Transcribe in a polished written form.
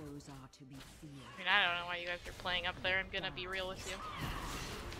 those are to be feared. I mean, I don't know why you guys are playing up there, I'm gonna be real with you.